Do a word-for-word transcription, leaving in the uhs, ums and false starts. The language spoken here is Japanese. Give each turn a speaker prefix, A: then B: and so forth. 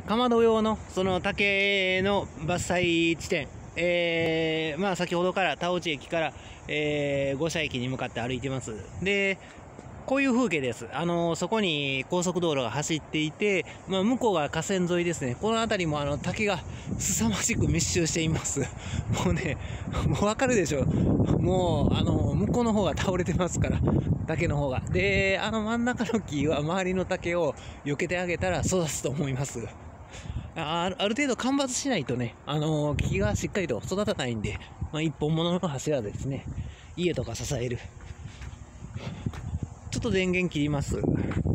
A: かまど用のその竹の伐採地点、えー、まあ先ほどから田尾内駅から、えー、五社駅に向かって歩いてます。で、こういう風景です。あのそこに高速道路が走っていて、まあ、向こうが河川沿いですね。この辺りもあの竹が凄まじく密集しています。もうね、もうわかるでしょ。もうあの向こうの方が倒れてますから、竹の方が。で、あの真ん中の木は周りの竹を避けてあげたら育つと思います。あある程度間伐しないとね、あの木がしっかりと育たないんで、まあ、一本物の柱ですね。家とか支える。ちょっと電源切ります。